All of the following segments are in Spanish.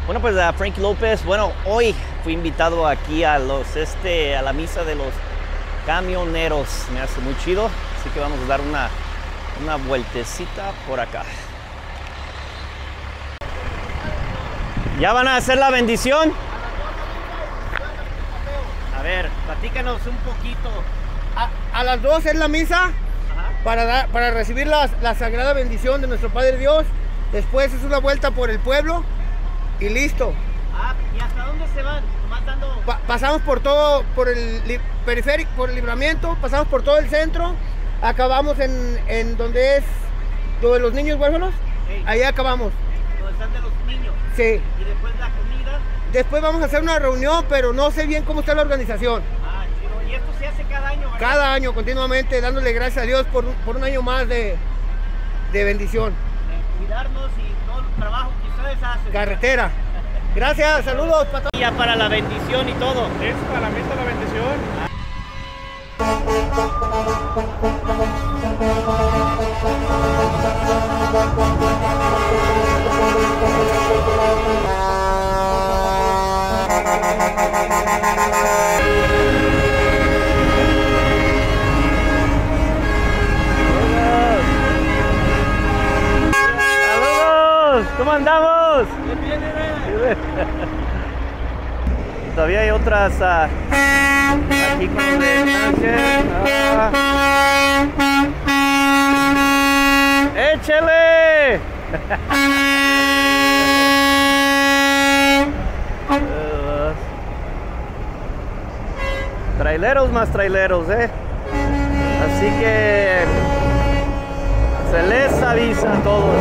Bueno, pues a Frankie López, bueno, hoy fui invitado aquí a la misa de los camioneros. Me hace muy chido, así que vamos a dar una vueltecita por acá. ¿Ya van a hacer la bendición? A ver, platícanos un poquito. A las 2 es la misa para recibir la sagrada bendición de nuestro Padre Dios. Después es una vuelta por el pueblo y listo. ¿Y hasta dónde se van? Pasamos por todo, por el periférico, por el Libramiento, pasamos por todo el centro, acabamos en donde los niños huérfanos, ahí acabamos. ¿Dónde están de los niños? Sí. ¿Y después la comida? Después vamos a hacer una reunión, pero no sé bien cómo está la organización. Chido. ¿Y esto se hace cada año, verdad? Cada año, continuamente, dándole gracias a Dios por un año más de bendición. Cuidarnos y todo el trabajo que ustedes hacen. Carretera. Gracias, saludos para todos. Ya para la bendición y todo. Es para la misa la bendición. ¡Saludos! ¿Cómo andamos? Todavía hay otras aquí con el de Sánchez. ¡Échale! Traileros más traileros, Así que se les avisa a todos.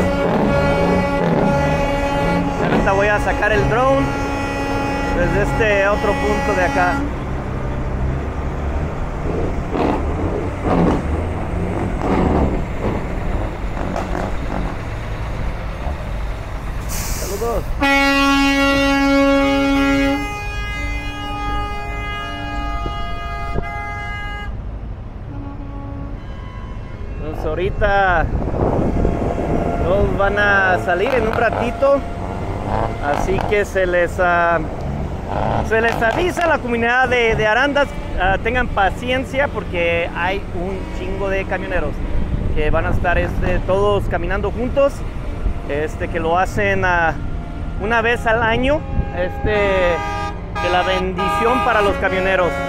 Ahorita voy a sacar el drone desde este otro punto de acá. Saludos. Entonces ahorita todos van a salir en un ratito, así que se les avisa a la comunidad de Arandas, tengan paciencia porque hay un chingo de camioneros que van a estar todos caminando juntos, que lo hacen una vez al año, que la bendición para los camioneros.